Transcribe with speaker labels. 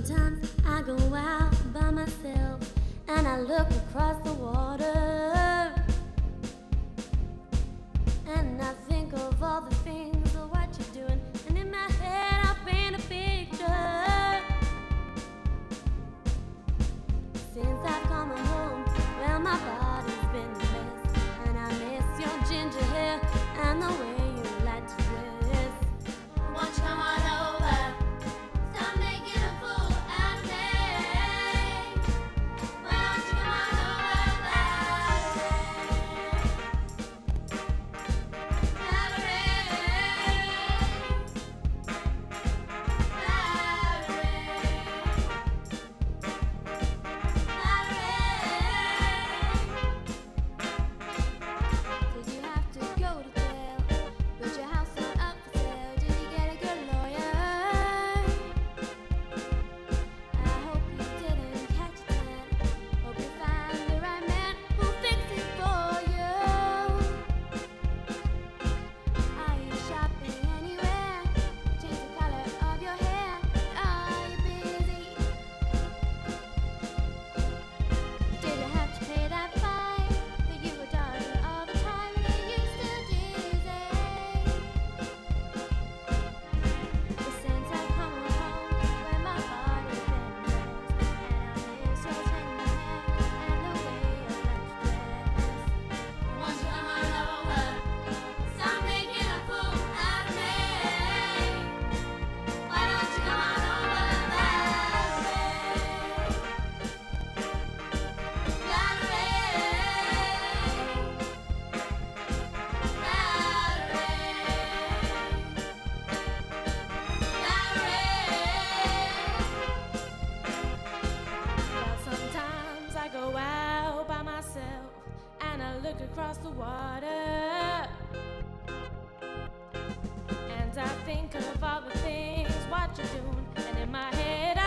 Speaker 1: Sometimes I go out by myself and I look across the water, and I think of all the things of what you're doing, and in my head I paint a picture. Since I've come home, well, my body's been a mess, and I miss your ginger hair and the way you like to dress. Won't you come on over? Stop making a fool out of me. Why don't you come on over, Did you have to go to jail? Was your house not up for sale? Did you get a good lawyer? I hope you didn't catch a tan. Hope you find the right man who'll fix it for you. Are you shopping anywhere? Change the color of your hair. Are you busy? Did you have to pay that fine that you were darling all the time? Are you still dizzy? But since I've come home, where my body's been raised, and I miss your tender hair and the way you like to dress. Won't you come on over? Stop making a fool out of me. Why don't you come on over, Well, sometimes I go out by myself and I look across the water, and I think of all the things what you're doing, and in my head